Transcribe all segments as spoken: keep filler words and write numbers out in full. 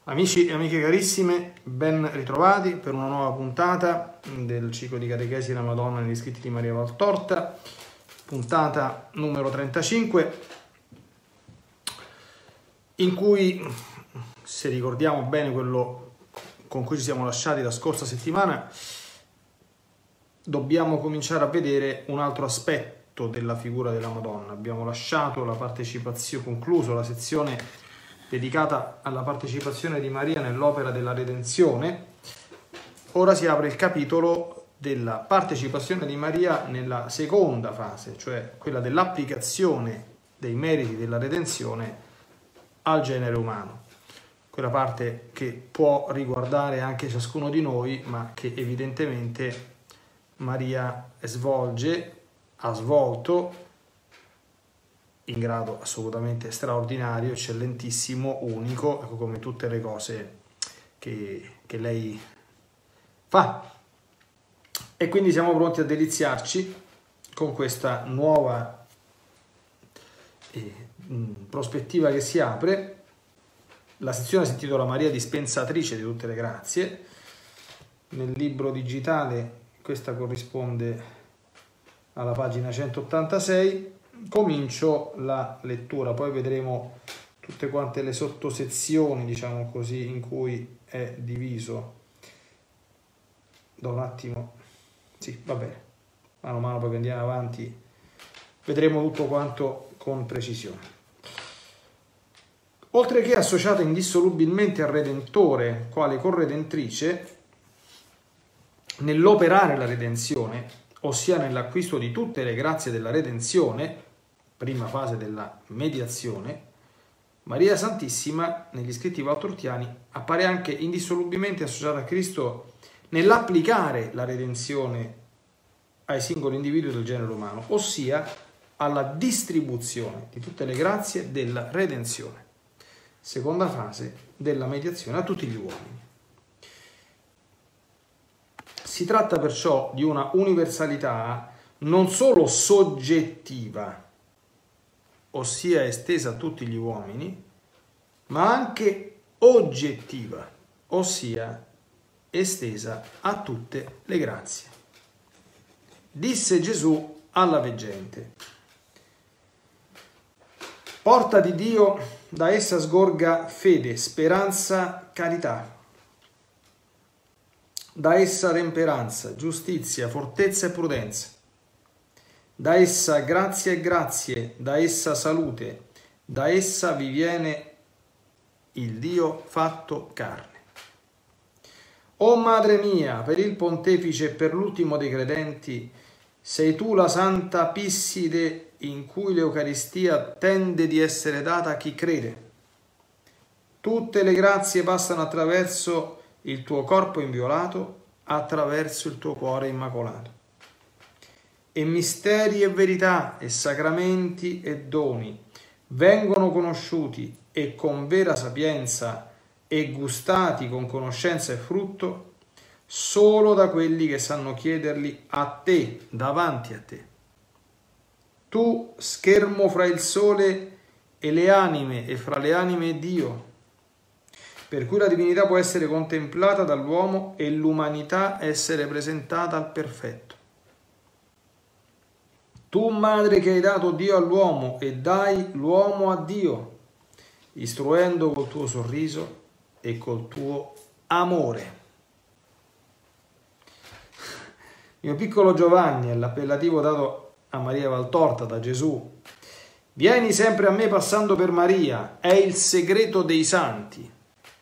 Amici e amiche carissime, ben ritrovati per una nuova puntata del ciclo di catechesi della Madonna negli scritti di Maria Valtorta, puntata numero trentacinque, in cui, se ricordiamo bene quello con cui ci siamo lasciati la scorsa settimana, dobbiamo cominciare a vedere un altro aspetto della figura della Madonna. Abbiamo lasciato la partecipazione, concluso la sezione dedicata alla partecipazione di Maria nell'opera della redenzione. Ora si apre il capitolo della partecipazione di Maria nella seconda fase, cioè quella dell'applicazione dei meriti della redenzione al genere umano. Quella parte che può riguardare anche ciascuno di noi, ma che evidentemente Maria svolge, ha svolto, in grado assolutamente straordinario, eccellentissimo, unico, come tutte le cose che, che lei fa. E quindi siamo pronti a deliziarci con questa nuova eh, prospettiva che si apre. La sezione si intitola Maria dispensatrice di tutte le grazie. Nel libro digitale questa corrisponde alla pagina centottantasei. Comincio la lettura, poi vedremo tutte quante le sottosezioni, diciamo così, in cui è diviso. Da un attimo, sì, va bene, mano a mano poi che andiamo avanti vedremo tutto quanto con precisione. Oltre che associata indissolubilmente al Redentore, quale corredentrice, nell'operare la redenzione, ossia nell'acquisto di tutte le grazie della redenzione, prima fase della mediazione, Maria Santissima, negli scritti valtortiani, appare anche indissolubilmente associata a Cristo nell'applicare la redenzione ai singoli individui del genere umano, ossia alla distribuzione di tutte le grazie della redenzione, seconda fase della mediazione a tutti gli uomini. Si tratta perciò di una universalità non solo soggettiva, ossia estesa a tutti gli uomini, ma anche oggettiva, ossia estesa a tutte le grazie. Disse Gesù alla veggente: porta di Dio, da essa sgorga fede, speranza, carità. Da essa temperanza, giustizia, fortezza e prudenza. Da essa grazia e grazie, da essa salute, da essa vi viene il Dio fatto carne. O Madre mia, per il Pontefice e per l'ultimo dei credenti, sei tu la Santa Pisside in cui l'Eucaristia tende di essere data a chi crede. Tutte le grazie passano attraverso il tuo corpo inviolato, attraverso il tuo cuore immacolato. E misteri e verità e sacramenti e doni vengono conosciuti e con vera sapienza e gustati con conoscenza e frutto solo da quelli che sanno chiederli a te, davanti a te. Tu, schermo fra il sole e le anime e fra le anime e Dio, per cui la divinità può essere contemplata dall'uomo e l'umanità essere presentata al perfetto. Tu, madre che hai dato Dio all'uomo e dai l'uomo a Dio, istruendo col tuo sorriso e col tuo amore. Il mio piccolo Giovanni è l'appellativo dato a Maria Valtorta da Gesù. Vieni sempre a me passando per Maria, è il segreto dei santi.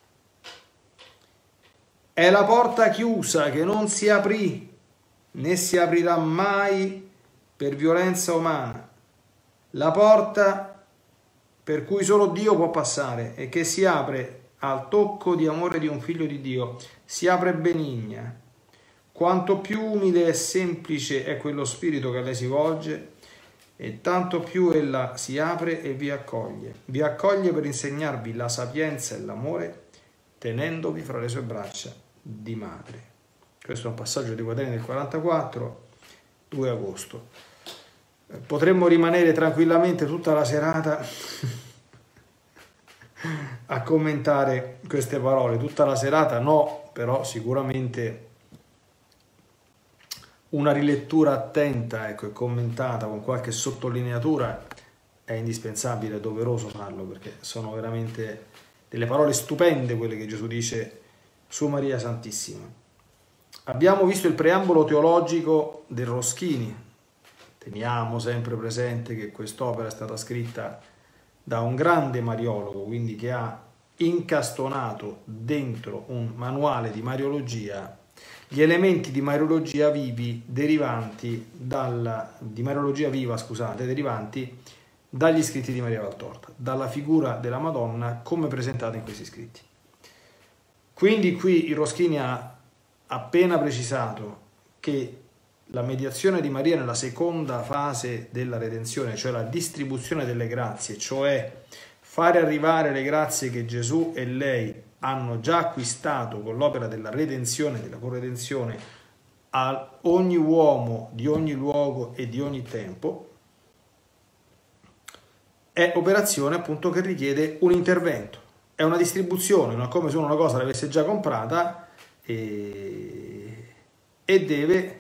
È la porta chiusa che non si aprì, né si aprirà mai per violenza umana. La porta per cui solo Dio può passare e che si apre al tocco di amore di un figlio di Dio, si apre benigna. Quanto più umile e semplice è quello spirito che a lei si volge, e tanto più ella si apre e vi accoglie. Vi accoglie per insegnarvi la sapienza e l'amore, tenendovi fra le sue braccia di madre. Questo è un passaggio dei Quaterni del quarantaquattro, due agosto. Potremmo rimanere tranquillamente tutta la serata a commentare queste parole. Tutta la serata no, però sicuramente una rilettura attenta, ecco, e commentata con qualche sottolineatura è indispensabile, è doveroso farlo, perché sono veramente delle parole stupende quelle che Gesù dice su Maria Santissima. Abbiamo visto il preambolo teologico del Roschini. Teniamo sempre presente che quest'opera è stata scritta da un grande mariologo, quindi che ha incastonato dentro un manuale di mariologia gli elementi di mariologia vivi derivanti dalla, di mariologia viva, scusate, derivanti dagli scritti di Maria Valtorta, dalla figura della Madonna come presentata in questi scritti. Quindi qui il Roschini ha appena precisato che la mediazione di Maria nella seconda fase della redenzione, cioè la distribuzione delle grazie, cioè fare arrivare le grazie che Gesù e lei hanno già acquistato con l'opera della redenzione, della corredenzione, a ogni uomo di ogni luogo e di ogni tempo, è operazione appunto che richiede un intervento, è una distribuzione, non è come se uno una cosa l'avesse già comprata e, e deve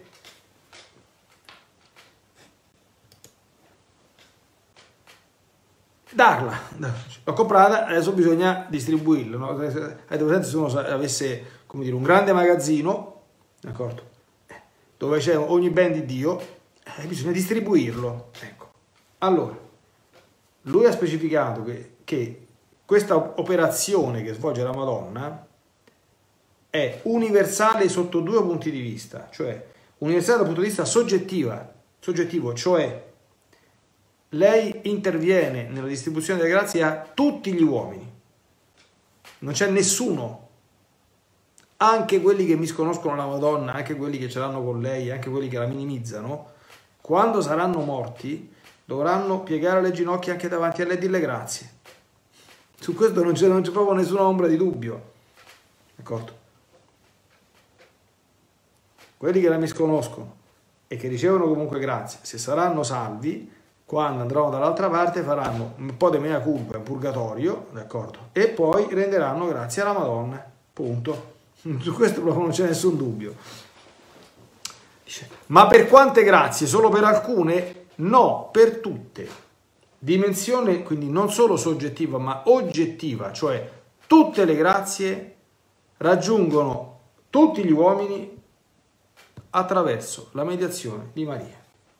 darla, l'ho comprata, adesso bisogna distribuirla, no? Avete presente se uno avesse, come dire, un grande magazzino, d'accordo, dove c'è ogni ben di Dio, eh, bisogna distribuirlo, ecco. Allora, lui ha specificato che, che questa operazione che svolge la Madonna è universale sotto due punti di vista, cioè universale dal punto di vista soggettiva, soggettivo, cioè lei interviene nella distribuzione delle grazie a tutti gli uomini, non c'è nessuno, anche quelli che misconoscono la Madonna, anche quelli che ce l'hanno con lei, anche quelli che la minimizzano, quando saranno morti dovranno piegare le ginocchia anche davanti a lei e dirle grazie. Su questo non c'è, non c'è proprio nessuna ombra di dubbio, d'accordo? Quelli che la misconoscono e che ricevono comunque grazie, se saranno salvi, quando andranno dall'altra parte faranno un po' di mea culpa in purgatorio, d'accordo? E poi renderanno grazie alla Madonna, punto. Su questo proprio non c'è nessun dubbio. Dice, ma per quante grazie? Solo per alcune? No, per tutte. Dimensione quindi non solo soggettiva ma oggettiva, cioè tutte le grazie raggiungono tutti gli uomini attraverso la mediazione di Maria.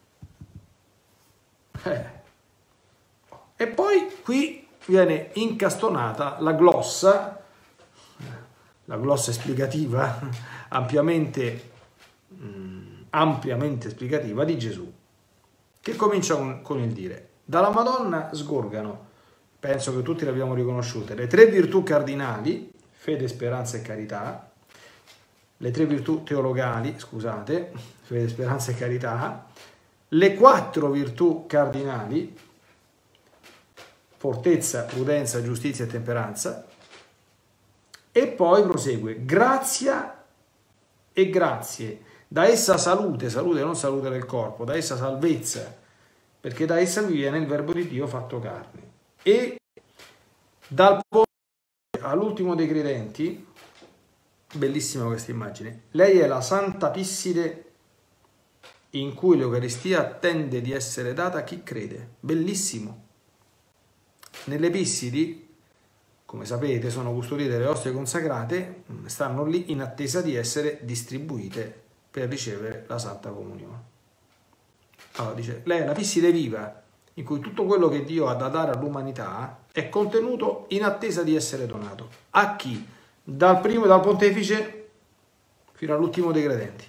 Eh. E poi qui viene incastonata la glossa, la glossa esplicativa, ampiamente, mh, ampiamente esplicativa di Gesù, che comincia con, con il dire: dalla Madonna sgorgano, penso che tutti le abbiamo riconosciute, le tre virtù cardinali, fede, speranza e carità, le tre virtù teologali, scusate, fede, speranza e carità, le quattro virtù cardinali, fortezza, prudenza, giustizia e temperanza, e poi prosegue, grazia e grazie, da essa salute, salute non salute del corpo, da essa salvezza, perché da essa viene il verbo di Dio fatto carne. E dal ponte all'ultimo dei credenti, bellissima questa immagine, lei è la Santa Pisside in cui l'Eucaristia attende di essere data a chi crede. Bellissimo. Nelle Pissidi, come sapete, sono custodite le ostie consacrate, stanno lì in attesa di essere distribuite per ricevere la Santa Comunione. Allora dice, lei è la Pisside viva, in cui tutto quello che Dio ha da dare all'umanità è contenuto in attesa di essere donato. A chi? Dal primo, dal pontefice fino all'ultimo dei credenti.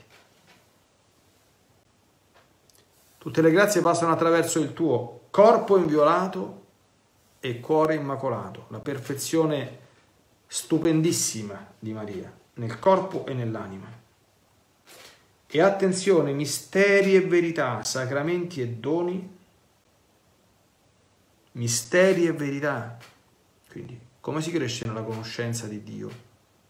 Tutte le grazie passano attraverso il tuo corpo inviolato e cuore immacolato, la perfezione stupendissima di Maria, nel corpo e nell'anima. E attenzione, misteri e verità, sacramenti e doni, misteri e verità. Quindi, come si cresce nella conoscenza di Dio,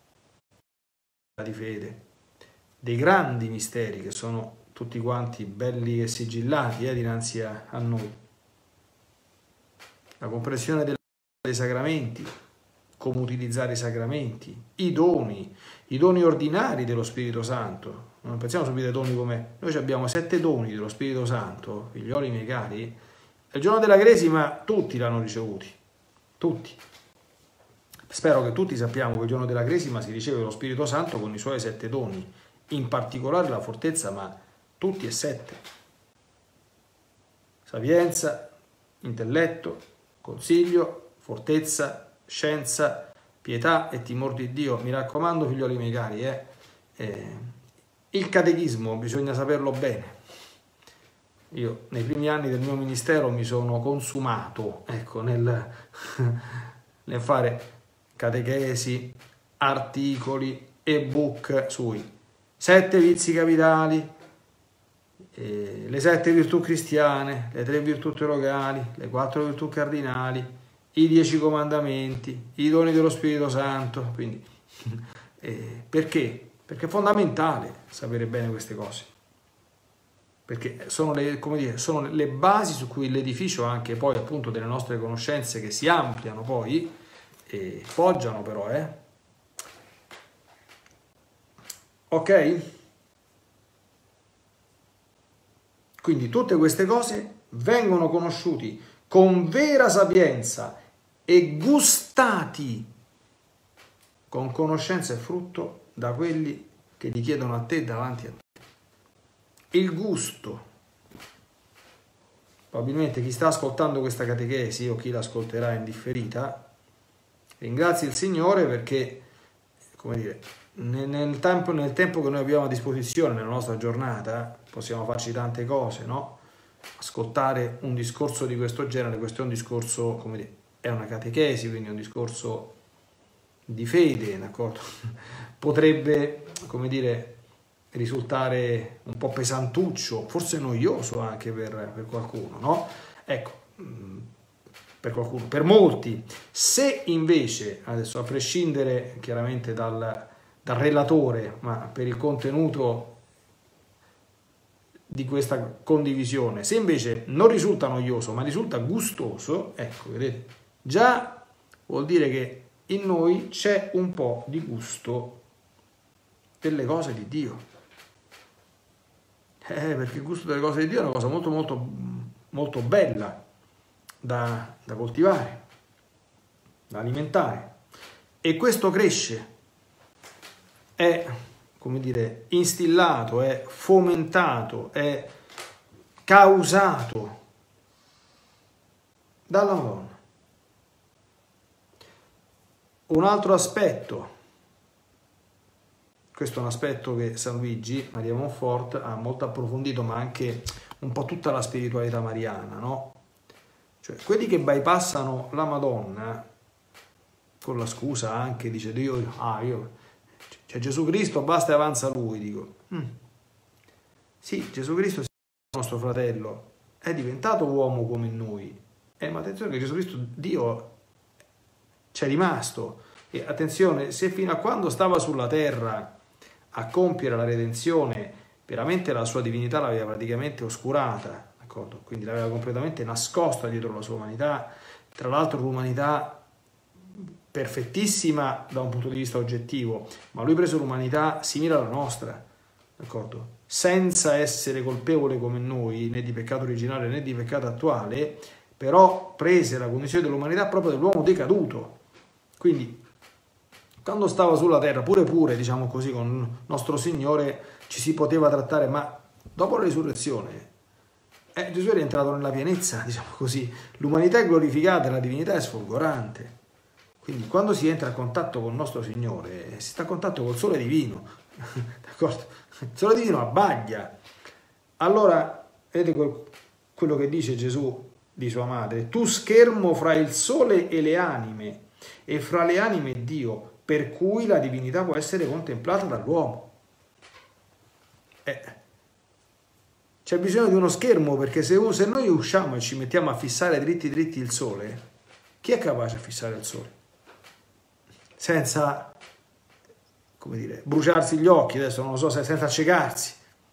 di fede, dei grandi misteri che sono tutti quanti belli e sigillati eh, dinanzi a, a noi. La comprensione dei sacramenti, come utilizzare i sacramenti, i doni, i doni ordinari dello Spirito Santo. Non pensiamo subito ai doni come... Noi abbiamo sette doni dello Spirito Santo, figlioli miei cari. Il giorno della Cresima tutti l'hanno ricevuti, tutti. Spero che tutti sappiamo che il giorno della Cresima si riceve lo Spirito Santo con i suoi sette doni, in particolare la fortezza, ma tutti e sette. Sapienza, intelletto, consiglio, fortezza, scienza, pietà e timore di Dio. Mi raccomando, figlioli miei cari, eh, eh, il catechismo bisogna saperlo bene. Io nei primi anni del mio ministero mi sono consumato, ecco, nel, nel fare catechesi, articoli, ebook sui sette vizi capitali, eh, le sette virtù cristiane, le tre virtù teologali, le quattro virtù cardinali, i dieci comandamenti, i doni dello Spirito Santo. Quindi, eh, perché? Perché è fondamentale sapere bene queste cose, perché sono le, come dire, sono le basi su cui l'edificio anche poi appunto delle nostre conoscenze, che si ampliano poi, e poggiano però, eh. Ok? Quindi tutte queste cose vengono conosciuti con vera sapienza e gustati con conoscenza e frutto da quelli che li chiedono a te davanti a te. Il gusto. Probabilmente chi sta ascoltando questa catechesi o chi l'ascolterà in differita ringrazia il Signore perché, come dire, nel, nel, tempo, nel tempo che noi abbiamo a disposizione nella nostra giornata possiamo farci tante cose, no? Ascoltare un discorso di questo genere, questo è un discorso, come dire, è una catechesi, quindi un discorso di fede, d'accordo? Potrebbe, come dire, risultare un po' pesantuccio, forse noioso anche per, per qualcuno, no? Ecco, per qualcuno, per molti. Se invece, adesso a prescindere chiaramente dal, dal relatore, ma per il contenuto di questa condivisione, se invece non risulta noioso ma risulta gustoso, ecco, vedete, già vuol dire che in noi c'è un po' di gusto delle cose di Dio, eh, perché il gusto delle cose di Dio è una cosa molto molto molto bella da, da coltivare, da alimentare, e questo cresce, è, come dire, instillato, è fomentato, è causato dalla Madonna. Un altro aspetto, questo è un aspetto che San Luigi Maria Monfort ha molto approfondito, ma anche un po' tutta la spiritualità mariana, no? Cioè, quelli che bypassano la Madonna con la scusa anche, dice Dio, ah, io, c'è Gesù Cristo, basta e avanza Lui, dico, mm. Sì, Gesù Cristo, il nostro fratello, è diventato uomo come noi, eh, ma attenzione che Gesù Cristo, Dio, c'è rimasto, e attenzione, se fino a quando stava sulla terra a compiere la redenzione, veramente la sua divinità l'aveva praticamente oscurata, d'accordo? Quindi l'aveva completamente nascosta dietro la sua umanità, tra l'altro l'umanità perfettissima da un punto di vista oggettivo, ma lui prese l'umanità simile alla nostra, d'accordo? Senza essere colpevole come noi, né di peccato originale né di peccato attuale, però prese la condizione dell'umanità proprio dell'uomo decaduto. Quindi quando stava sulla terra, pure pure, diciamo così, con nostro Signore ci si poteva trattare, ma dopo la risurrezione eh, Gesù è rientrato nella pienezza, diciamo così, l'umanità è glorificata e la divinità è sfolgorante. Quindi quando si entra a contatto con nostro Signore, si sta a contatto col sole divino, d'accordo? Il sole divino abbaglia. Allora, vedete quel, quello che dice Gesù di sua madre: tu schermo fra il sole e le anime, e fra le anime e Dio, per cui la divinità può essere contemplata dall'uomo. Eh, c'è bisogno di uno schermo, perché se, se noi usciamo e ci mettiamo a fissare dritti dritti il sole, chi è capace a fissare il sole? Senza, come dire, bruciarsi gli occhi, adesso non lo so, senza accecarsi.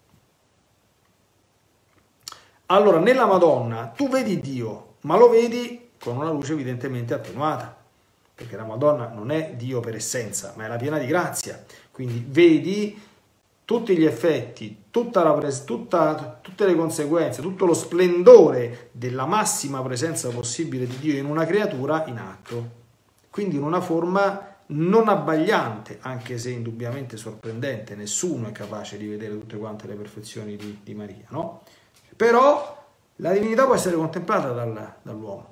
Allora, nella Madonna tu vedi Dio, ma lo vedi con una luce evidentemente attenuata. perché la Madonna non è Dio per essenza, ma è la piena di grazia. Quindi vedi tutti gli effetti, tutta la pres- tutta, tutte le conseguenze, tutto lo splendore della massima presenza possibile di Dio in una creatura in atto. Quindi in una forma non abbagliante, anche se indubbiamente sorprendente, nessuno è capace di vedere tutte quante le perfezioni di, di Maria, no? Però la divinità può essere contemplata dal, dall'uomo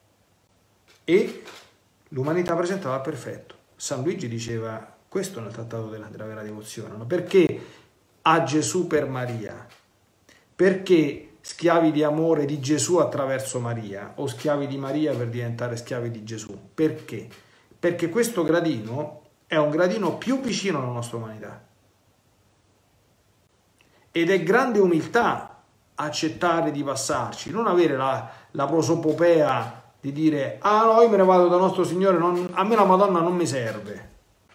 e l'umanità presentava al perfetto. San Luigi diceva questo nel trattato della, della vera devozione, no? Perché a Gesù per Maria? Perché schiavi di amore di Gesù attraverso Maria o schiavi di Maria per diventare schiavi di Gesù? Perché? Perché questo gradino è un gradino più vicino alla nostra umanità. Ed è grande umiltà accettare di passarci, non avere la, la prosopopea di dire ah no, io me ne vado da nostro Signore, non, a me la Madonna non mi serve.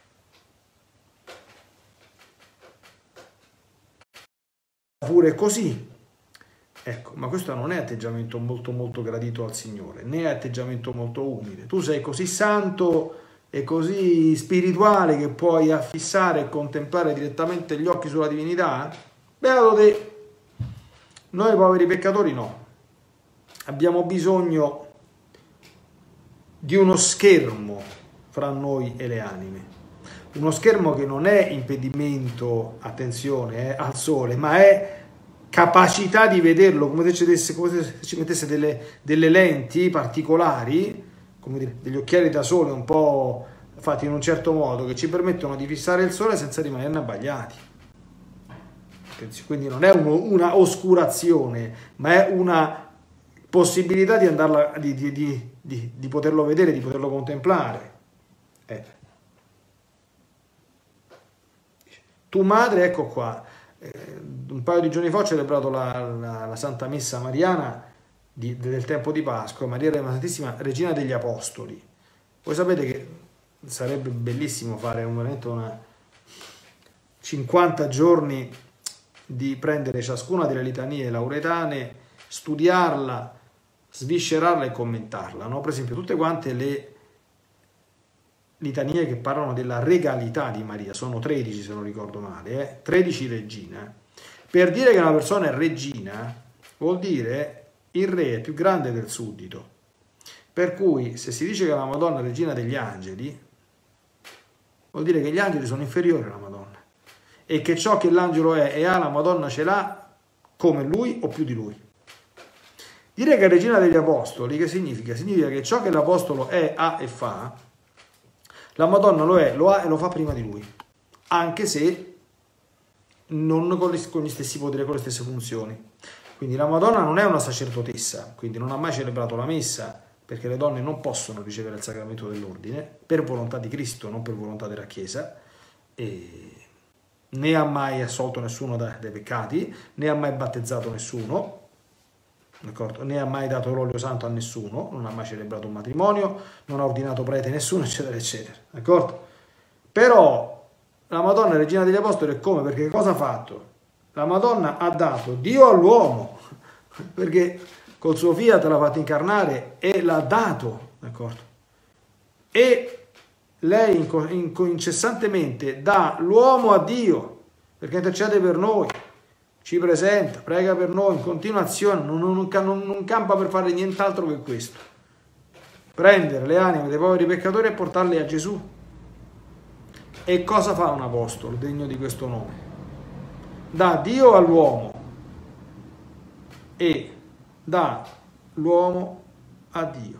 Pure così. Ecco, ma questo non è atteggiamento molto molto gradito al Signore, né è atteggiamento molto umile. Tu sei così santo e così spirituale che puoi affissare e contemplare direttamente gli occhi sulla divinità? Beato te! Noi poveri peccatori no. Abbiamo bisogno di uno schermo fra noi e le anime. Uno schermo che non è impedimento, attenzione, eh, al sole, ma è capacità di vederlo, come se ci, desse, come se ci mettesse delle, delle lenti particolari, come dire, degli occhiali da sole un po' fatti in un certo modo, che ci permettono di fissare il sole senza rimanerne abbagliati. Quindi non è uno, una oscurazione, ma è una possibilità di, andarla, di, di, di, di, di poterlo vedere, di poterlo contemplare. Eh. Tu madre, ecco qua, eh, un paio di giorni fa ho celebrato la, la, la Santa Messa Mariana di, del tempo di Pasqua, Maria la Santissima Regina degli Apostoli. Voi sapete che sarebbe bellissimo fare un momento, una cinquanta giorni di prendere ciascuna delle litanie lauretane, studiarla, sviscerarla e commentarla, no? Per esempio tutte quante le litanie che parlano della regalità di Maria, sono tredici se non ricordo male, eh? tredici regina. Per dire che una persona è regina vuol dire il re è più grande del suddito, per cui se si dice che la Madonna è regina degli angeli vuol dire che gli angeli sono inferiori alla Madonna e che ciò che l'angelo è e ha la Madonna ce l'ha come lui o più di lui. Dire che è regina degli apostoli che significa? Significa che ciò che l'apostolo è, ha e fa, la Madonna lo è, lo ha e lo fa prima di lui, anche se non con gli, con gli stessi poteri, con le stesse funzioni. Quindi la Madonna non è una sacerdotessa, quindi non ha mai celebrato la messa, perché le donne non possono ricevere il sacramento dell'ordine, per volontà di Cristo, non per volontà della Chiesa, e né ha mai assolto nessuno dai, dai peccati, né ha mai battezzato nessuno, d'accordo? Né ha mai dato l'olio santo a nessuno, non ha mai celebrato un matrimonio, non ha ordinato prete a nessuno, eccetera, eccetera, d'accordo? Però la Madonna è regina degli apostoli è come? Perché cosa ha fatto? La Madonna ha dato Dio all'uomo, perché col suo fiat l'ha fatto incarnare e l'ha dato, d'accordo? E lei incessantemente dà l'uomo a Dio, perché intercede per noi, ci presenta, prega per noi in continuazione, non, non, non, non campa per fare nient'altro che questo. Prendere le anime dei poveri peccatori e portarle a Gesù. E cosa fa un apostolo degno di questo nome? Dà Dio all'uomo e dà l'uomo a Dio.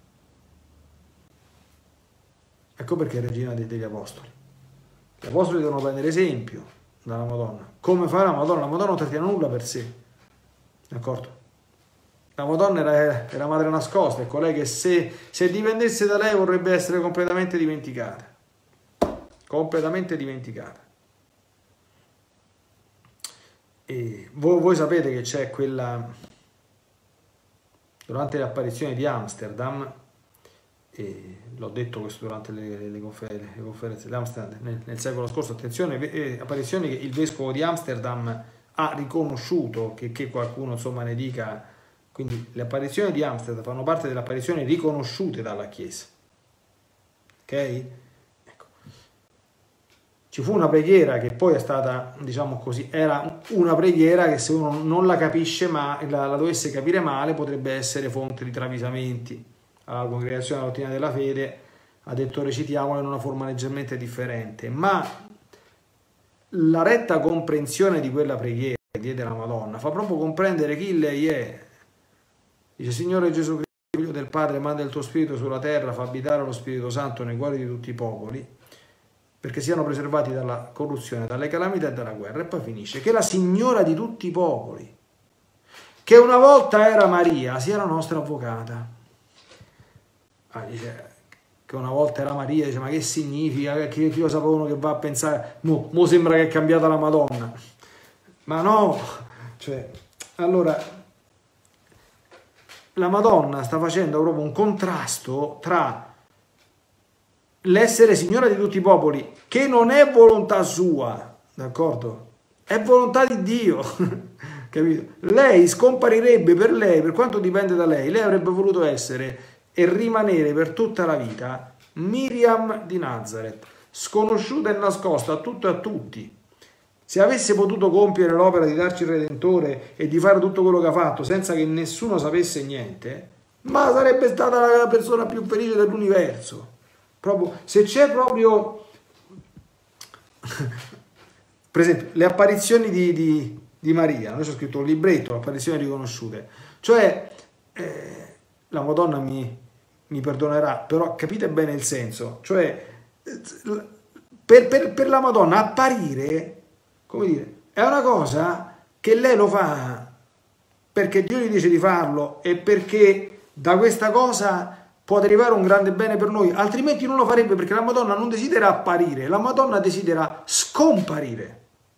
Ecco perché è regina degli apostoli. Gli apostoli devono prendere esempio dalla Madonna. Come fa la Madonna? La Madonna non trattiene nulla per sé, d'accordo? La Madonna era, era madre nascosta, è colei che se, se dipendesse da lei vorrebbe essere completamente dimenticata. Completamente dimenticata. E voi, voi sapete che c'è quella, durante le apparizioni di Amsterdam, e l'ho detto questo durante le, le, confer le conferenze di Amsterdam nel, nel secolo scorso, attenzione, eh, apparizioni che il vescovo di Amsterdam ha riconosciuto, che, che qualcuno insomma ne dica, quindi le apparizioni di Amsterdam fanno parte delle apparizioni riconosciute dalla Chiesa, ok? Ci fu una preghiera che poi è stata, diciamo così, era una preghiera che se uno non la capisce, ma la, la dovesse capire male, potrebbe essere fonte di travisamenti. Alla Congregazione della Dottrina della Fede ha detto recitiamola in una forma leggermente differente, ma la retta comprensione di quella preghiera che diede la Madonna fa proprio comprendere chi lei è. Dice: Signore Gesù Cristo, Figlio del Padre, manda il tuo Spirito sulla terra, fa abitare lo Spirito Santo nei cuori di tutti i popoli, perché siano preservati dalla corruzione, dalle calamità e dalla guerra. E poi finisce che la Signora di tutti i popoli, che una volta era Maria, sia la nostra avvocata. Ah, dice che una volta era Maria, dice: ma che significa? Che io sapevo uno che va a pensare, mo, mo sembra che è cambiata la Madonna. Ma no, cioè, allora, la Madonna sta facendo proprio un contrasto tra l'essere Signora di tutti i popoli, che non è volontà sua, d'accordo? È volontà di Dio, capito? Lei scomparirebbe, per lei, per quanto dipende da lei, lei avrebbe voluto essere e rimanere per tutta la vita Miriam di Nazareth, sconosciuta e nascosta a tutto e a tutti. Se avesse potuto compiere l'opera di darci il Redentore e di fare tutto quello che ha fatto senza che nessuno sapesse niente, ma sarebbe stata la persona più felice dell'universo. Proprio, se c'è proprio, per esempio, le apparizioni di, di, di Maria, noi c'è scritto un libretto, apparizioni riconosciute, cioè eh, la Madonna mi, mi perdonerà, però capite bene il senso, cioè per, per, per la Madonna apparire, come dire, è una cosa che lei lo fa perché Dio gli dice di farlo e perché da questa cosa può derivare un grande bene per noi, altrimenti non lo farebbe, perché la Madonna non desidera apparire, la Madonna desidera scomparire.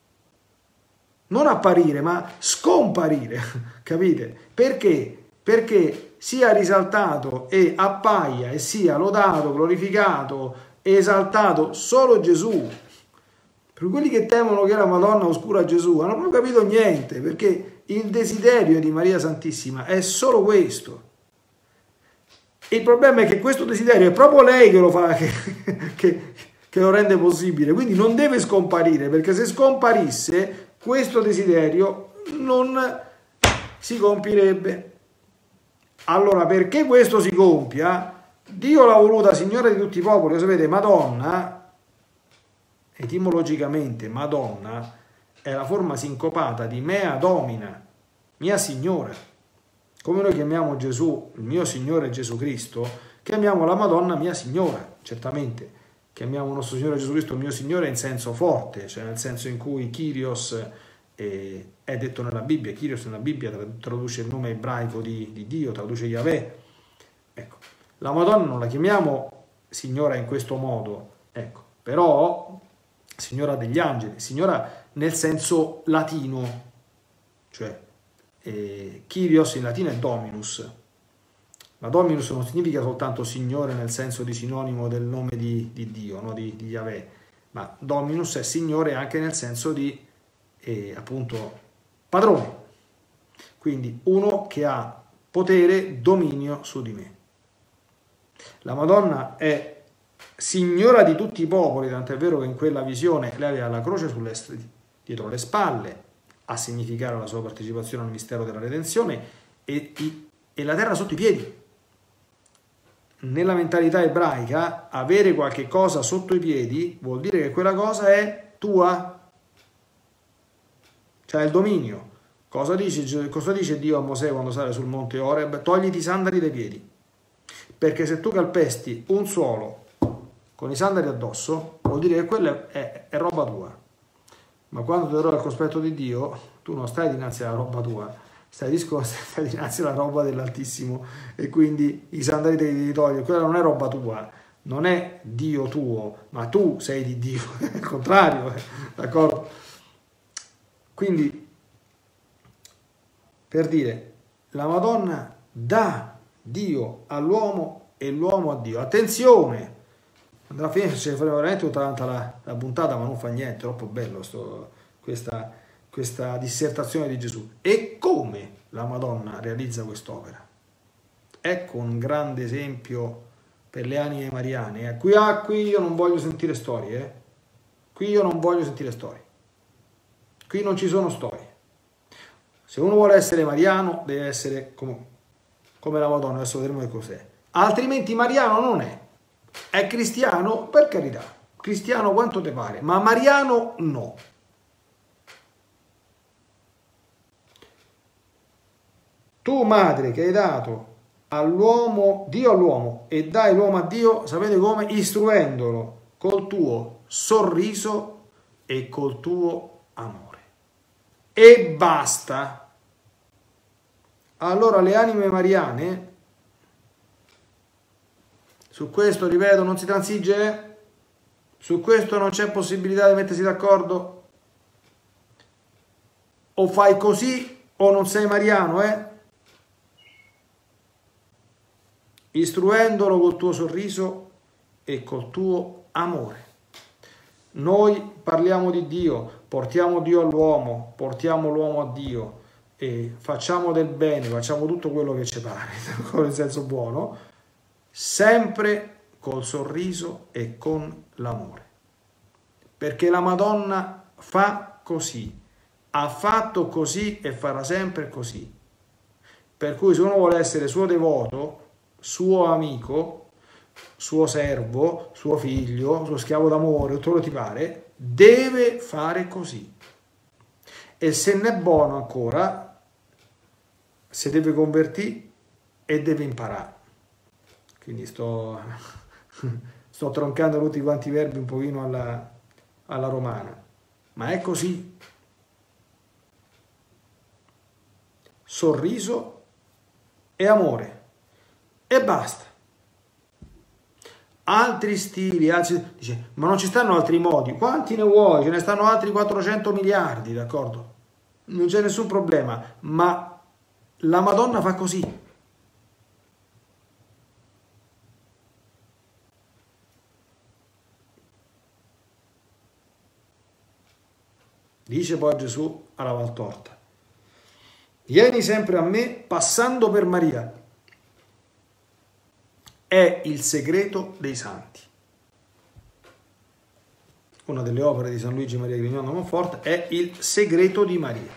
Non apparire, ma scomparire, capite? Perché? Perché sia risaltato e appaia e sia lodato, glorificato e esaltato solo Gesù. Per quelli che temono che la Madonna oscura Gesù, non hanno proprio capito niente, perché il desiderio di Maria Santissima è solo questo. Il problema è che questo desiderio è proprio lei che lo fa, che, che, che lo rende possibile, quindi non deve scomparire, perché se scomparisse questo desiderio non si compirebbe. Allora, perché questo si compia, Dio l'ha voluta Signora di tutti i popoli. Sapete, Madonna, etimologicamente Madonna è la forma sincopata di mea domina, mia Signora. Come noi chiamiamo Gesù, il mio Signore Gesù Cristo, chiamiamo la Madonna mia Signora, certamente. Chiamiamo il nostro Signore Gesù Cristo mio Signore in senso forte, cioè nel senso in cui Kyrios eh, è detto nella Bibbia. Kyrios nella Bibbia traduce il nome ebraico di, di Dio, traduce Yahweh. Ecco, la Madonna non la chiamiamo Signora in questo modo, ecco, però Signora degli angeli, Signora nel senso latino, cioè Eh, Kyrios in latino è Dominus, ma Dominus non significa soltanto Signore nel senso di sinonimo del nome di, di Dio, no? di, di Yahweh, ma Dominus è Signore anche nel senso di eh, appunto padrone, quindi uno che ha potere, dominio su di me. La Madonna è Signora di tutti i popoli, tant'è vero che in quella visione lei aveva la croce sulle, dietro le spalle, a significare la sua partecipazione al mistero della redenzione, e, e la terra sotto i piedi. Nella mentalità ebraica avere qualche cosa sotto i piedi vuol dire che quella cosa è tua, cioè il dominio. Cosa dice, cosa dice Dio a Mosè quando sale sul monte Oreb? Togliti i sandali dai piedi, perché se tu calpesti un suolo con i sandali addosso vuol dire che quella è, è roba tua. Ma quando ti darò il cospetto di Dio, tu non stai dinanzi alla roba tua, stai, stai dinanzi alla roba dell'Altissimo, e quindi i sandali te li togli. Quella non è roba tua, non è Dio tuo, ma tu sei di Dio, è il contrario, d'accordo? Quindi, per dire, la Madonna dà Dio all'uomo e l'uomo a Dio. Attenzione! Alla fine ci faremo veramente tutta la, la puntata, ma non fa niente, troppo bello sto, questa, questa dissertazione di Gesù. E come la Madonna realizza quest'opera? Ecco un grande esempio per le anime mariane. Eh. Qui, ah, qui io non voglio sentire storie, eh. Qui io non voglio sentire storie. Qui non ci sono storie. Se uno vuole essere mariano, deve essere come, come la Madonna, adesso vedremo che cos'è. Altrimenti mariano non è. È cristiano, per carità. Cristiano quanto te pare, ma mariano no. Tu, madre, che hai dato all'uomo, Dio all'uomo, e dai l'uomo a Dio, sapete come? Istruendolo col tuo sorriso e col tuo amore. E basta. Allora le anime mariane, su questo, ripeto, non si transige, su questo non c'è possibilità di mettersi d'accordo. O fai così o non sei mariano, eh? Istruendolo col tuo sorriso e col tuo amore. Noi parliamo di Dio, portiamo Dio all'uomo, portiamo l'uomo a Dio e facciamo del bene, facciamo tutto quello che ci pare, nel senso buono, sempre col sorriso e con l'amore. Perché la Madonna fa così, ha fatto così e farà sempre così. Per cui se uno vuole essere suo devoto, suo amico, suo servo, suo figlio, suo schiavo d'amore, tutto quello che ti pare, deve fare così. E se ne è buono ancora, si deve convertire e deve imparare. Quindi sto, sto troncando tutti quanti i verbi un pochino alla, alla romana. Ma è così. Sorriso e amore. E basta. Altri stili, altri, dice, ma non ci stanno altri modi? Quanti ne vuoi? Ce ne stanno altri quattrocento miliardi, d'accordo? Non c'è nessun problema, ma la Madonna fa così. Dice poi Gesù alla Valtorta: vieni sempre a me passando per Maria. È il segreto dei santi. Una delle opere di San Luigi Maria Grignon da Montfort è il segreto di Maria.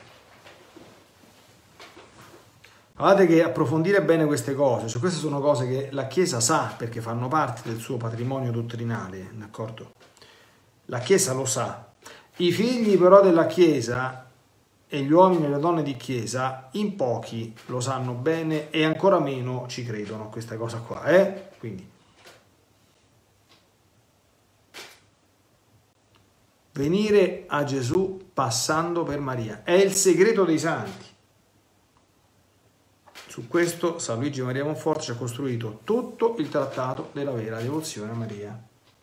Guardate che approfondire bene queste cose, cioè queste sono cose che la Chiesa sa perché fanno parte del suo patrimonio dottrinale, d'accordo? La Chiesa lo sa. I figli però della Chiesa e gli uomini e le donne di Chiesa in pochi lo sanno bene e ancora meno ci credono a questa cosa qua, eh? Quindi venire a Gesù passando per Maria è il segreto dei santi. Su questo San Luigi Maria Montfort ci ha costruito tutto il trattato della vera devozione a Maria.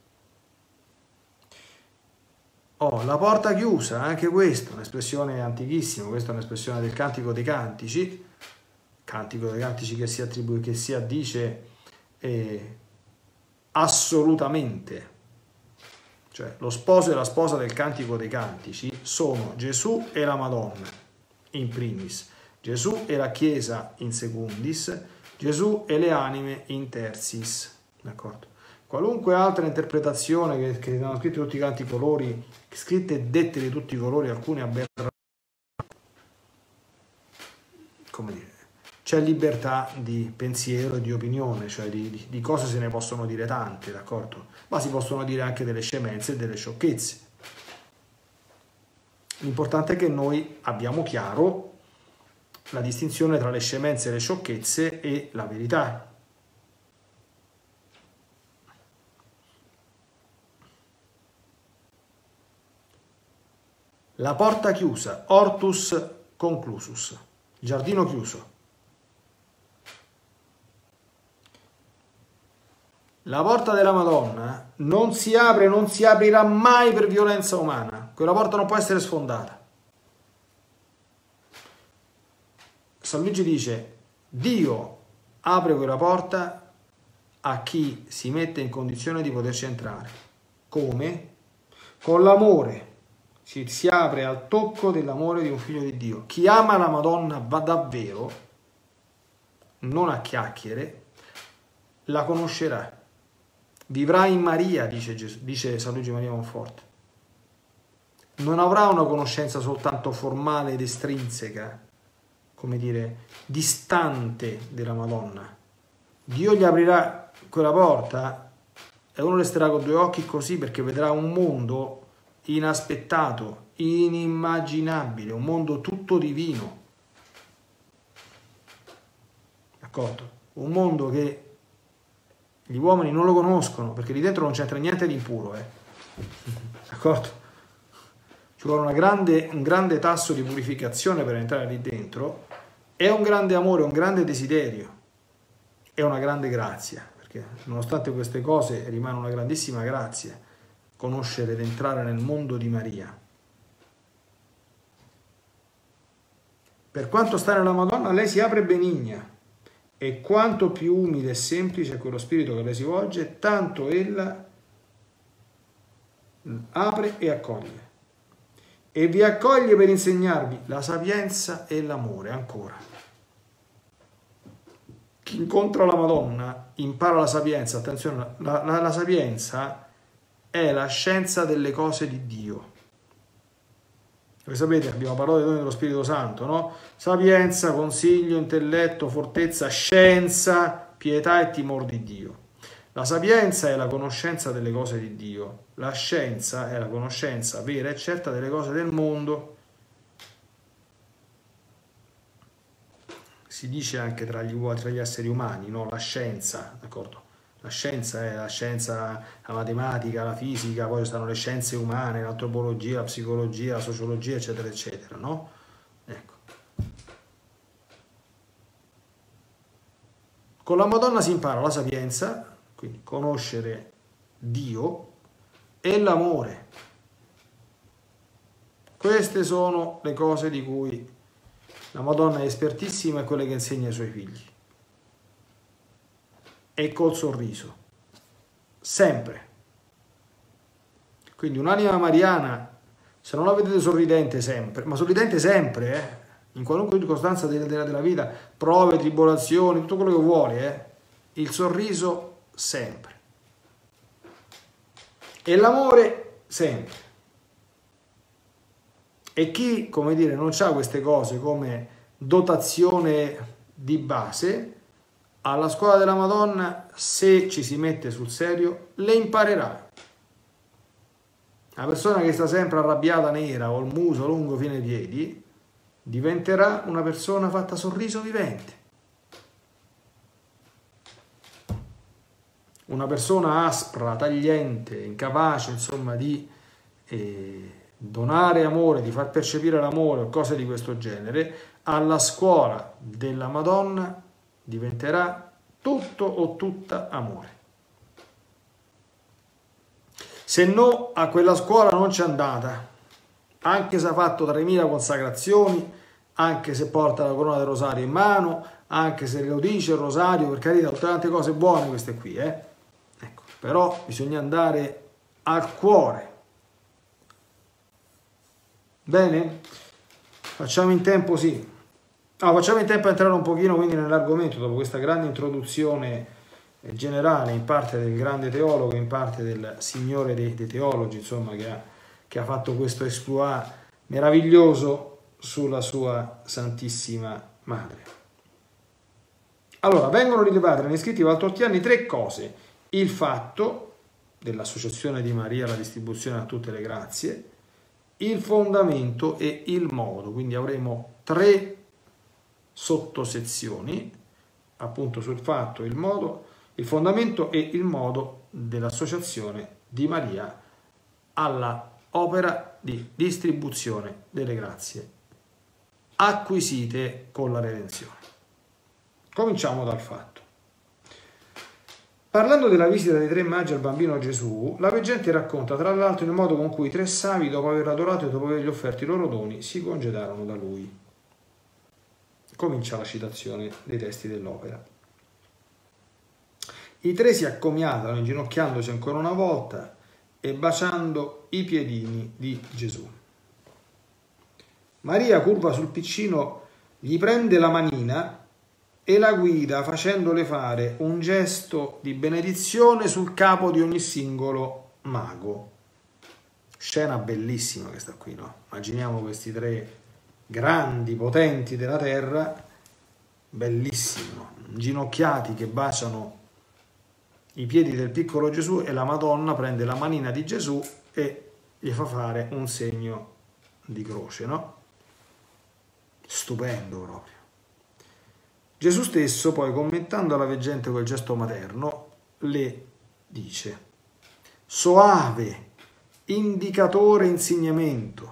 Oh, la porta chiusa, anche questa, un'espressione antichissima, questa è un'espressione del Cantico dei Cantici, Cantico dei Cantici che si attribuisce, che si addice eh, assolutamente, cioè lo sposo e la sposa del Cantico dei Cantici sono Gesù e la Madonna in primis, Gesù e la Chiesa in secundis, Gesù e le anime in tersis, d'accordo? Qualunque altra interpretazione che, che hanno scritto tutti i canti colori, scritte e dette di tutti i colori, alcune aberranti, come dire, c'è libertà di pensiero e di opinione, cioè di, di, di cose se ne possono dire tante, d'accordo? Ma si possono dire anche delle scemenze e delle sciocchezze. L'importante è che noi abbiamo chiaro la distinzione tra le scemenze e le sciocchezze e la verità. La porta chiusa, hortus conclusus, giardino chiuso. La porta della Madonna non si apre, non si aprirà mai per violenza umana. Quella porta non può essere sfondata. San Luigi dice: Dio apre quella porta a chi si mette in condizione di poterci entrare. Come? Con l'amore. Si, si apre al tocco dell'amore di un figlio di Dio. Chi ama la Madonna va davvero, non a chiacchiere, la conoscerà. vivrà in Maria, dice, Gesù, dice San Luigi Maria Monforte. Non avrà una conoscenza soltanto formale ed estrinseca, come dire, distante della Madonna. Dio gli aprirà quella porta e uno resterà con due occhi così, perché vedrà un mondo inaspettato, inimmaginabile, un mondo tutto divino. D'accordo? Un mondo che gli uomini non lo conoscono, perché lì dentro non c'entra niente di impuro, eh. D'accordo? Ci vuole una grande, un grande tasso di purificazione per entrare lì dentro, è un grande amore, un grande desiderio, è una grande grazia, perché nonostante queste cose rimane una grandissima grazia conoscere ed entrare nel mondo di Maria. Per quanto sta nella Madonna, lei si apre benigna, e quanto più umile e semplice è quello spirito che lei si volge, tanto ella apre e accoglie. E vi accoglie per insegnarvi la sapienza e l'amore ancora. Chi incontra la Madonna impara la sapienza. Attenzione, la, la, la sapienza è la scienza delle cose di Dio. Voi sapete, abbiamo parlato dei doni dello Spirito Santo, no? Sapienza, consiglio, intelletto, fortezza, scienza, pietà e timore di Dio. La sapienza è la conoscenza delle cose di Dio. La scienza è la conoscenza vera e certa delle cose del mondo. Si dice anche tra gli, tra gli esseri umani, no? La scienza, d'accordo? La scienza è la scienza, la matematica, la fisica, poi ci stanno le scienze umane, l'antropologia, la psicologia, la sociologia, eccetera, eccetera, no? Ecco. Con la Madonna si impara la sapienza, quindi conoscere Dio, e l'amore. Queste sono le cose di cui la Madonna è espertissima e quelle che insegna ai suoi figli. E col sorriso. Sempre. Quindi un'anima mariana, se non la vedete sorridente sempre, ma sorridente sempre, eh, in qualunque circostanza della, della, della vita, prove, tribolazioni, tutto quello che vuole, eh, il sorriso sempre. E l'amore sempre. E chi, come dire, non ha queste cose come dotazione di base, alla scuola della Madonna, se ci si mette sul serio, le imparerà. Una persona che sta sempre arrabbiata, nera, o il muso lungo fino ai piedi, diventerà una persona fatta sorriso vivente. Una persona aspra, tagliente, incapace, insomma, di eh, donare amore, di far percepire l'amore o cose di questo genere, alla scuola della Madonna diventerà tutto o tutta amore. Se no, a quella scuola non c'è andata, anche se ha fatto tremila consacrazioni, anche se porta la corona del rosario in mano, anche se lo dice il rosario, per carità, tutte tante cose buone queste qui, eh? Ecco, però bisogna andare al cuore. Bene? Facciamo in tempo, sì. Ah, facciamo in tempo a entrare un pochino quindi nell'argomento, dopo questa grande introduzione generale, in parte del grande teologo, in parte del signore dei, dei teologi, insomma, che ha, che ha fatto questo exploit meraviglioso sulla sua Santissima Madre. Allora, vengono rilevate negli scritti valtortiani tre cose: il fatto dell'associazione di Maria alla distribuzione a tutte le grazie, il fondamento e il modo. Quindi avremo tre sottosezioni appunto sul fatto, il modo, il fondamento e il modo dell'associazione di Maria alla opera di distribuzione delle grazie acquisite con la redenzione. Cominciamo dal fatto. Parlando della visita dei tre magi al bambino Gesù, la veggente racconta tra l'altro il modo con cui i tre savi, dopo aver adorato e dopo avergli offerto i loro doni, si congedarono da lui. Comincia la citazione dei testi dell'opera. I tre si accomiatano inginocchiandosi ancora una volta e baciando i piedini di Gesù. Maria, curva sul piccino, gli prende la manina e la guida facendole fare un gesto di benedizione sul capo di ogni singolo mago. Scena bellissima questa qui, no? Immaginiamo questi tre grandi potenti della terra, bellissimo, inginocchiati che baciano i piedi del piccolo Gesù, e la Madonna prende la manina di Gesù e gli fa fare un segno di croce, no? Stupendo proprio. Gesù stesso poi, commentando la veggente col gesto materno, le dice: soave, indicatore, insegnamento.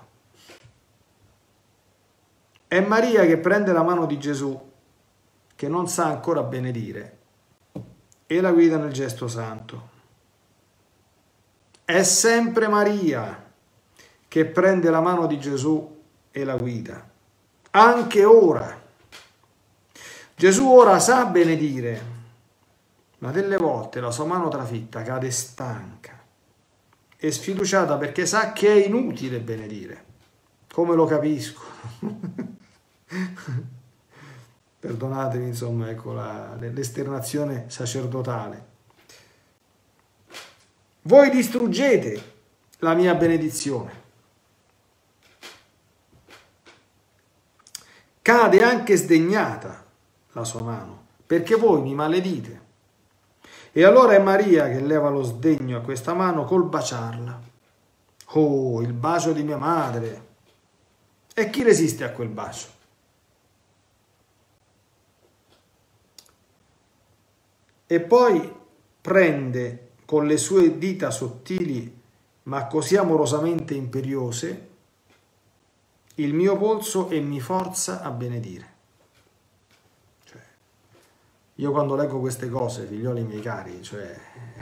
È Maria che prende la mano di Gesù, che non sa ancora benedire, e la guida nel gesto santo. È sempre Maria che prende la mano di Gesù e la guida. Anche ora. Gesù ora sa benedire, ma delle volte la sua mano trafitta cade stanca e sfiduciata perché sa che è inutile benedire. Come lo capisco. Perdonatemi, insomma, ecco l'esternazione sacerdotale. Voi distruggete la mia benedizione. Cade anche sdegnata la sua mano, perché voi mi maledite. E allora è Maria che leva lo sdegno a questa mano col baciarla. Oh, il bacio di mia madre! E chi resiste a quel bacio? E poi prende con le sue dita sottili, ma così amorosamente imperiose, il mio polso e mi forza a benedire. Cioè, io quando leggo queste cose, figlioli miei cari, cioè,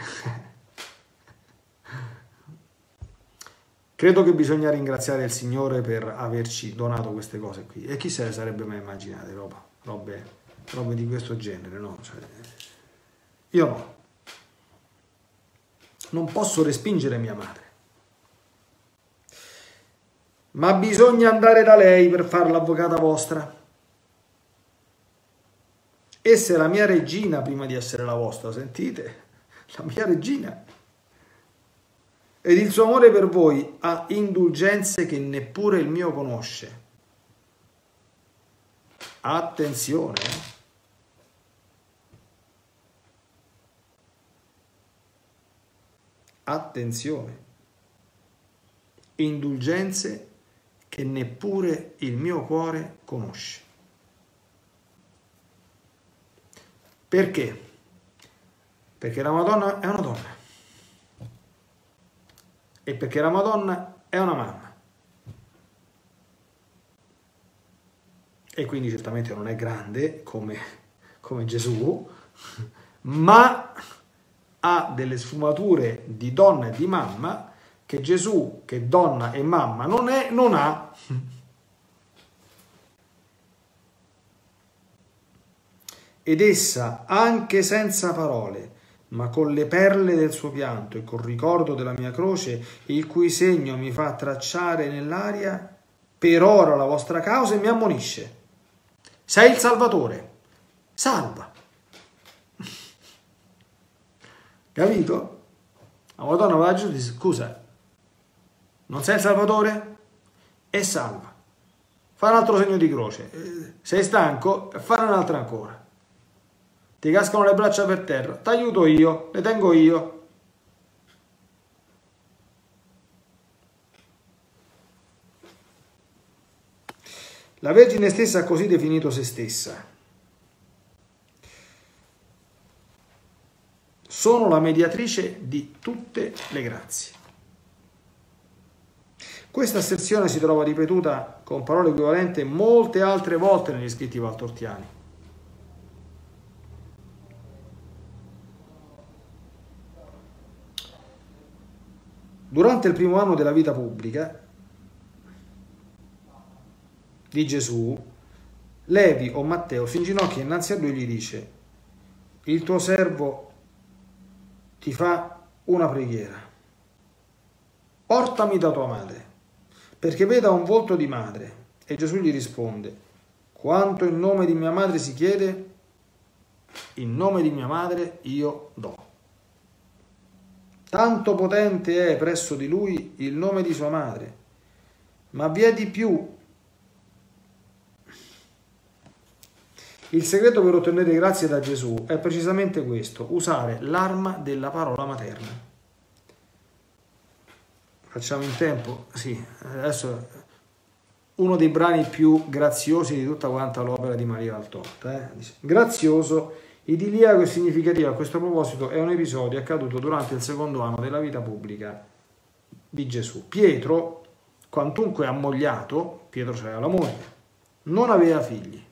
credo che bisogna ringraziare il Signore per averci donato queste cose qui. E chi se le sarebbe mai immaginate, roba, robe, robe di questo genere, no? Cioè, io no. Non posso respingere mia madre. Ma bisogna andare da lei per far l'avvocata vostra. Essa è la mia regina prima di essere la vostra, sentite? La mia regina. Ed il suo amore per voi ha indulgenze che neppure il mio conosce. Attenzione. Attenzione. Indulgenze che neppure il mio cuore conosce. Perché? Perché la Madonna è una donna. E perché la Madonna è una mamma. E quindi certamente non è grande come, come Gesù, ma ha delle sfumature di donna e di mamma che Gesù, che donna e mamma non è, non ha. Ed essa, anche senza parole, ma con le perle del suo pianto e col ricordo della mia croce, il cui segno mi fa tracciare nell'aria, per ora la vostra causa, e mi ammonisce. Sei il Salvatore, salva. Capito? La Madonna va giù e dice: scusa, non sei il Salvatore? E salva. Fa un altro segno di croce. Sei stanco? Fare un altro ancora. Ti cascano le braccia per terra. Ti aiuto io, le tengo io. La Vergine stessa ha così definito se stessa. Sono la mediatrice di tutte le grazie. Questa asserzione si trova ripetuta con parole equivalenti molte altre volte negli scritti valtortiani. Durante il primo anno della vita pubblica di Gesù, Levi o Matteo si inginocchia innanzi a lui e gli dice: il tuo servo ti fa una preghiera. Portami da tua madre, perché veda un volto di madre. E Gesù gli risponde: quanto in nome di mia madre si chiede, in nome di mia madre io do. Tanto potente è presso di lui il nome di sua madre, ma vi è di più. Il segreto per ottenere grazie da Gesù è precisamente questo: usare l'arma della parola materna. Facciamo in tempo? Sì, adesso uno dei brani più graziosi di tutta quanta l'opera di Maria Valtorta. Eh? Grazioso, idilliaco e significativo a questo proposito è un episodio accaduto durante il secondo anno della vita pubblica di Gesù. Pietro, quantunque ammogliato, Pietro c'aveva la moglie, non aveva figli.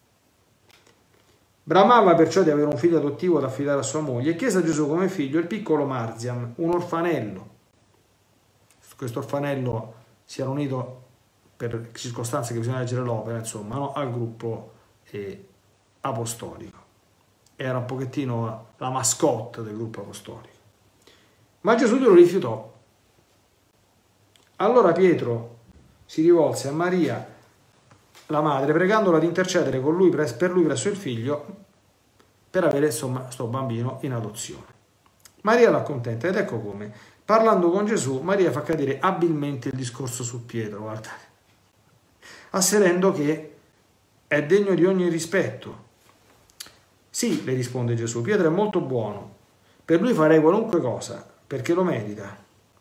Bramava perciò di avere un figlio adottivo da affidare a sua moglie e chiese a Gesù come figlio il piccolo Marziam, un orfanello. Questo orfanello si era unito, per circostanze che bisogna leggere l'opera, insomma, no? al gruppo eh, apostolico. Era un pochettino la mascotte del gruppo apostolico. Ma Gesù glielo rifiutò. Allora Pietro si rivolse a Maria, la madre, pregandola di intercedere con lui, per lui presso il figlio, per avere insomma sto bambino in adozione. Maria l'accontenta ed ecco come, parlando con Gesù, Maria fa cadere abilmente il discorso su Pietro, guardate, asserendo che è degno di ogni rispetto. Sì, le risponde Gesù, Pietro è molto buono, per lui farei qualunque cosa, perché lo merita.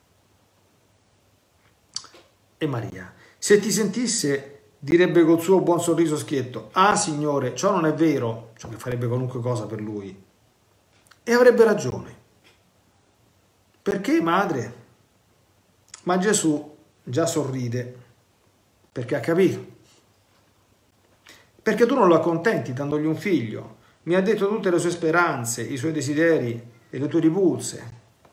E Maria, se ti sentisse, direbbe col suo buon sorriso schietto, ah Signore, ciò non è vero, ciò che farebbe qualunque cosa per lui. E avrebbe ragione. Perché, madre? Ma Gesù già sorride, perché ha capito. Perché tu non lo accontenti dandogli un figlio. Mi ha detto tutte le sue speranze, i suoi desideri e le tue ripulse.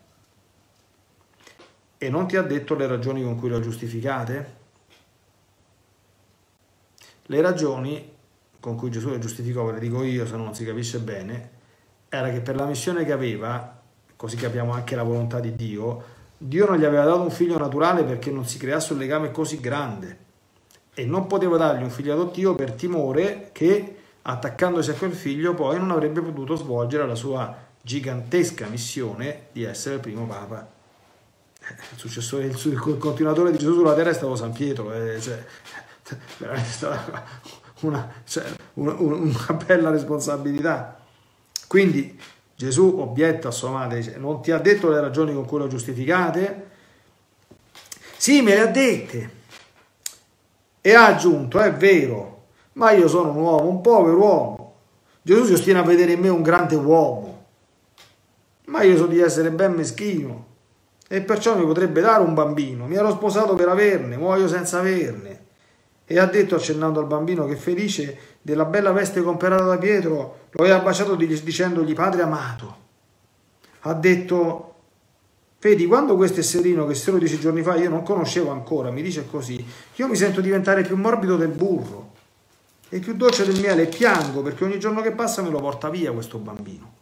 E non ti ha detto le ragioni con cui lo giustificate? Le ragioni con cui Gesù lo giustificò, ve le dico io se non si capisce bene, era che per la missione che aveva, così capiamo anche la volontà di Dio, Dio non gli aveva dato un figlio naturale perché non si creasse un legame così grande e non poteva dargli un figlio adottivo per timore che, attaccandosi a quel figlio, poi non avrebbe potuto svolgere la sua gigantesca missione di essere il primo Papa. Il successore, il continuatore di Gesù sulla terra è stato San Pietro, eh, cioè, veramente è stata una, cioè, una, una bella responsabilità. Quindi Gesù obietta a sua madre, dice, non ti ha detto le ragioni con cui lo giustificate? Sì, me le ha dette. E ha aggiunto, è vero, ma io sono un uomo, un povero uomo. Gesù si ostina a vedere in me un grande uomo, ma io so di essere ben meschino e perciò mi potrebbe dare un bambino. Mi ero sposato per averne, muoio senza averne. E ha detto, accennando al bambino, che felice della bella veste comperata da Pietro, lo aveva baciato dicendogli padre amato. Ha detto, vedi, quando questo esserino che solo dieci giorni fa io non conoscevo ancora mi dice così, io mi sento diventare più morbido del burro e più dolce del miele e piango perché ogni giorno che passa me lo porta via questo bambino.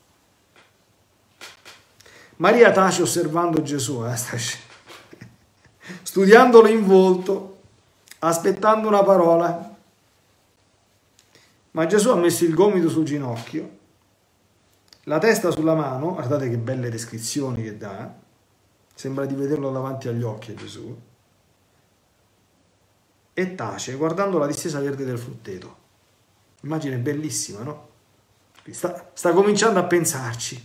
Maria tace osservando Gesù, eh, studiandolo in volto, aspettando una parola. Ma Gesù ha messo il gomito sul ginocchio, la testa sulla mano, guardate che belle descrizioni che dà, sembra di vederlo davanti agli occhi a Gesù, e tace guardando la distesa verde del frutteto. Immagine bellissima, no? Sta, sta cominciando a pensarci.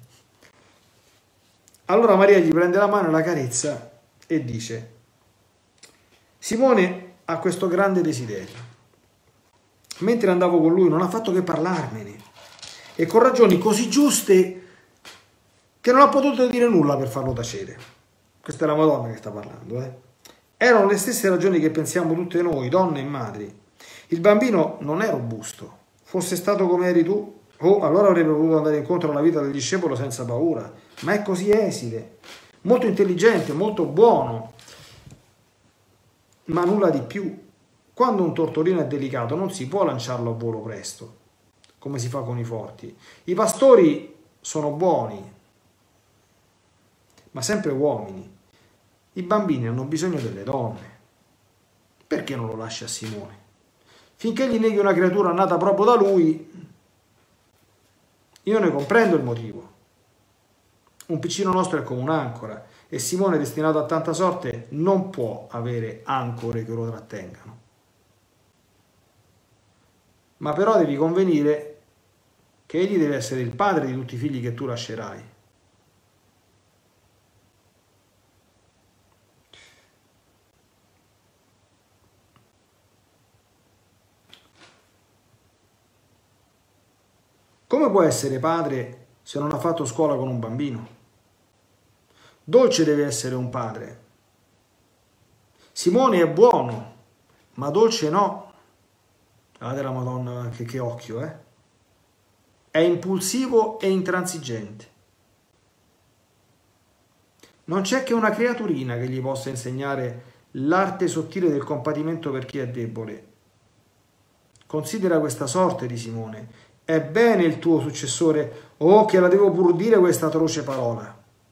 Allora Maria gli prende la mano e la carezza e dice, Simone ha questo grande desiderio. Mentre andavo con lui non ha fatto che parlarmene e con ragioni così giuste che non ha potuto dire nulla per farlo tacere. Questa è la Madonna che sta parlando, eh? Erano le stesse ragioni che pensiamo tutte noi, donne e madri. Il bambino non è robusto. Fosse stato come eri tu, oh, allora avrebbe potuto andare incontro alla vita del discepolo senza paura. Ma è così esile, molto intelligente, molto buono, ma nulla di più. Quando un tortolino è delicato non si può lanciarlo a volo presto, come si fa con i forti. I pastori sono buoni, ma sempre uomini. I bambini hanno bisogno delle donne. Perché non lo lascia a Simone? Finché gli neghi una creatura nata proprio da lui, Io ne comprendo il motivo. Un piccino nostro è come un'ancora e Simone, destinato a tanta sorte, non può avere ancore che lo trattengano. Ma però devi convenire che egli deve essere il padre di tutti i figli che tu lascerai. Come può essere padre se non ha fatto scuola con un bambino? Dolce deve essere un padre. Simone è buono, ma dolce no. Guardate la Madonna, che, che occhio, eh? È impulsivo e intransigente. Non c'è che una creaturina che gli possa insegnare l'arte sottile del compatimento per chi è debole. Considera questa sorte di Simone. È bene il tuo successore, oh che la devo pur dire questa atroce parola.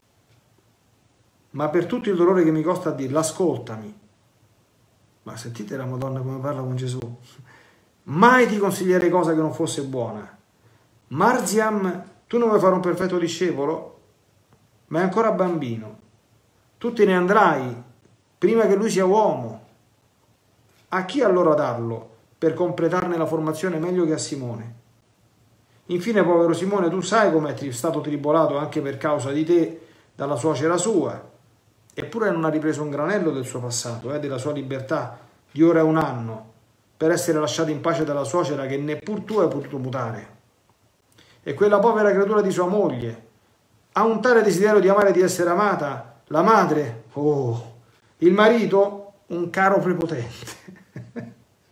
Ma per tutto il dolore che mi costa a dirla, ascoltami. Ma sentite la Madonna come parla con Gesù. Mai ti consiglierei cosa che non fosse buona. Marziam, tu non vuoi fare un perfetto discepolo? Ma è ancora bambino. Tu te ne andrai prima che lui sia uomo. A chi allora darlo per completarne la formazione meglio che a Simone? Infine, povero Simone, tu sai come è stato tribolato anche per causa di te dalla suocera sua. Eppure non ha ripreso un granello del suo passato, eh, della sua libertà di ora un anno, per essere lasciato in pace dalla suocera che neppur tu hai potuto mutare. E quella povera creatura di sua moglie ha un tale desiderio di amare e di essere amata, la madre, oh, il marito, un caro prepotente.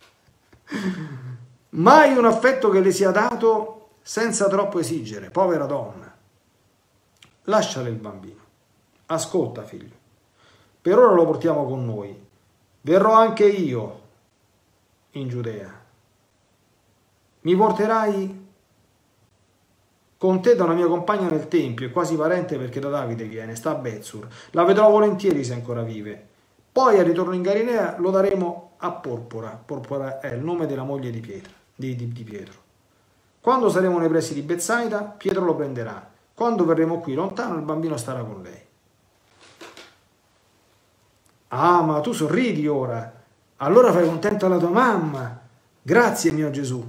Mai un affetto che le sia dato senza troppo esigere, povera donna. Lasciale il bambino. Ascolta, figlio. Per ora lo portiamo con noi. Verrò anche io in Giudea. Mi porterai con te da una mia compagna nel tempio, è quasi parente perché da Davide viene, sta a Bezzur. La vedrò volentieri se ancora vive. Poi al ritorno in Galilea lo daremo a Porpora. Porpora è il nome della moglie di Pietro. Di, di, di Pietro. Quando saremo nei pressi di Betsaida, Pietro lo prenderà. Quando verremo qui lontano, il bambino starà con lei. Ah, ma tu sorridi ora. Allora fai contenta la tua mamma. Grazie, mio Gesù.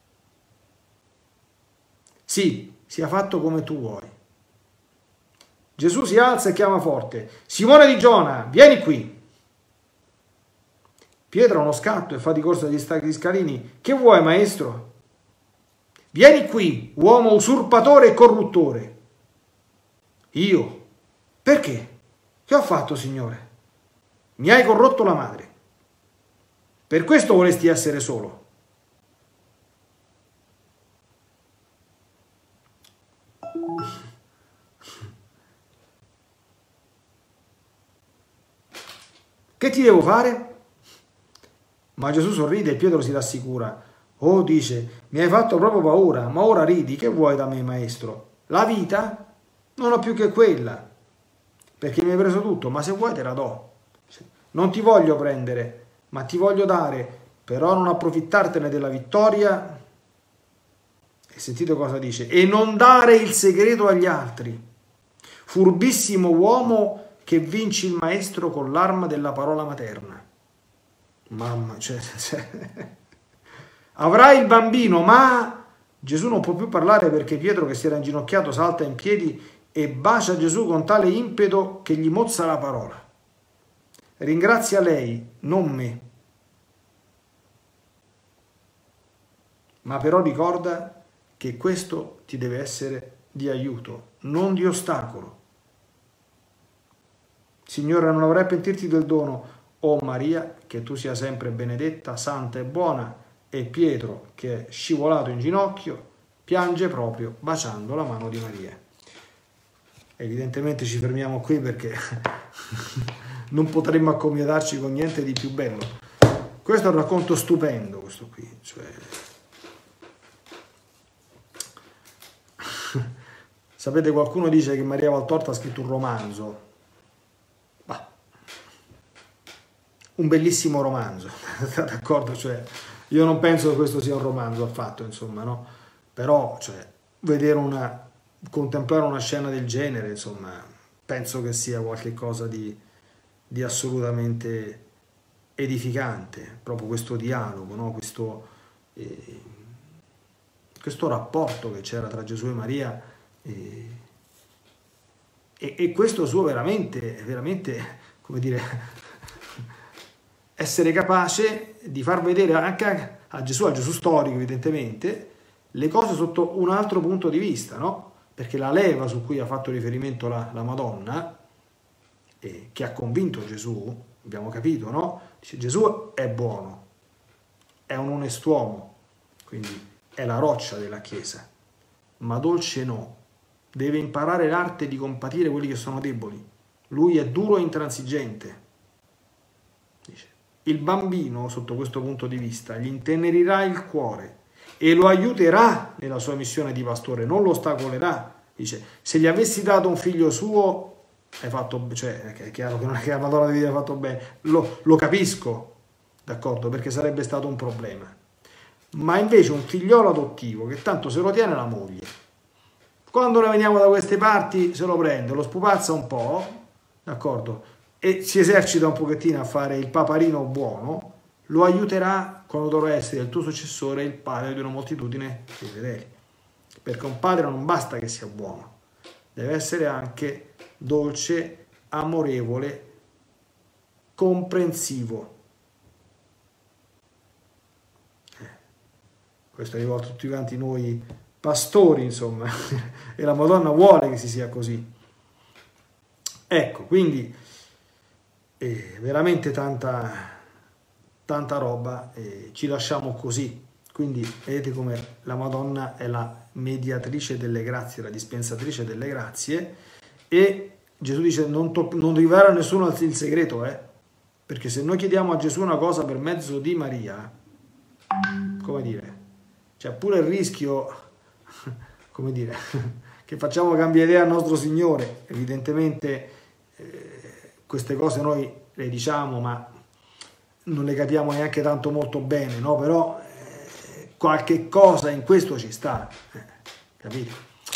Sì, sia fatto come tu vuoi. Gesù si alza e chiama forte. Simone di Giona, vieni qui. Pietro ha uno scatto e fa di corsa agli scalini. Che vuoi, maestro? Vieni qui, uomo usurpatore e corruttore. Io? Perché? Che ho fatto, Signore? Mi hai corrotto la madre. Per questo volesti essere solo. Che ti devo fare? Ma Gesù sorride e Pietro si rassicura. Oh, dice, mi hai fatto proprio paura, ma ora ridi, che vuoi da me, maestro? La vita? Non ho più che quella, perché mi hai preso tutto, ma se vuoi te la do. Non ti voglio prendere, ma ti voglio dare, però non approfittartene della vittoria. E sentite cosa dice, e non dare il segreto agli altri. Furbissimo uomo che vinci il maestro con l'arma della parola materna. Mamma, cioè, cioè... avrai il bambino, ma Gesù non può più parlare perché Pietro, che si era inginocchiato, salta in piedi e bacia Gesù con tale impeto che gli mozza la parola. Ringrazia lei, non me. Ma però ricorda che questo ti deve essere di aiuto, non di ostacolo. Signore, non avrai a pentirti del dono, o Maria, che tu sia sempre benedetta, santa e buona, e Pietro, che è scivolato in ginocchio, piange proprio baciando la mano di Maria. Evidentemente ci fermiamo qui perché non potremmo accomodarci con niente di più bello. Questo è un racconto stupendo, questo qui. Cioè... Sapete, qualcuno dice che Maria Valtorta ha scritto un romanzo. Bah. Un bellissimo romanzo, d'accordo? Cioè, io non penso che questo sia un romanzo affatto, insomma, no? Però, cioè, vedere una, contemplare una scena del genere, insomma, penso che sia qualcosa di, di assolutamente edificante, proprio questo dialogo, no? questo, eh, questo rapporto che c'era tra Gesù e Maria, eh, e, e questo suo veramente, veramente, come dire, essere capace di far vedere anche a Gesù, a Gesù storico evidentemente, le cose sotto un altro punto di vista, no? Perché la leva su cui ha fatto riferimento la, la Madonna, eh, che ha convinto Gesù, abbiamo capito, no? Dice, Gesù è buono, è un onest'uomo, quindi è la roccia della Chiesa, ma dolce no, deve imparare l'arte di compatire quelli che sono deboli. Lui è duro e intransigente. Dice, il bambino, sotto questo punto di vista, gli intenerirà il cuore e lo aiuterà nella sua missione di pastore, non lo ostacolerà. Dice, se gli avessi dato un figlio suo, hai fatto, cioè, è chiaro che non è che la Madonna devi aver fatto bene, lo, lo capisco, d'accordo, perché sarebbe stato un problema. Ma invece un figliolo adottivo, che tanto se lo tiene la moglie, quando noi veniamo da queste parti se lo prende, lo spupazza un po', d'accordo, e si esercita un pochettino a fare il paparino buono, lo aiuterà quando dovrà essere il tuo successore, il padre di una moltitudine di fedeli. Perché un padre non basta che sia buono, deve essere anche dolce, amorevole, comprensivo. Eh, questo è rivolto a tutti quanti noi pastori, insomma, e la Madonna vuole che si sia così. Ecco, quindi eh, veramente tanta, tanta roba, eh, ci lasciamo così. Quindi vedete come la Madonna è la mediatrice delle grazie, la dispensatrice delle grazie, e Gesù dice non, non rivelare a nessuno il segreto, eh? Perché se noi chiediamo a Gesù una cosa per mezzo di Maria, come dire, c'è pure il rischio, come dire, che facciamo cambiare idea al nostro Signore. Evidentemente eh, queste cose noi le diciamo, ma non le capiamo neanche tanto molto bene, no? Però eh, qualche cosa in questo ci sta, eh, capito?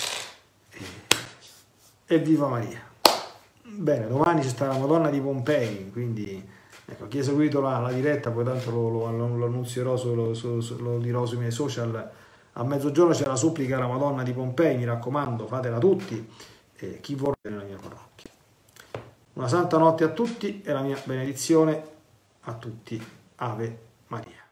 E, e viva Maria! Bene, domani ci sta la Madonna di Pompei, quindi ecco, chi ha seguito la, la diretta, poi tanto lo, lo, lo annunzierò, su, su, su, lo dirò sui miei social. A mezzogiorno c'è la supplica alla Madonna di Pompei, mi raccomando, fatela tutti, e chi vorrà nella mia parrocchia. Una santa notte a tutti e la mia benedizione a tutti. Ave Maria.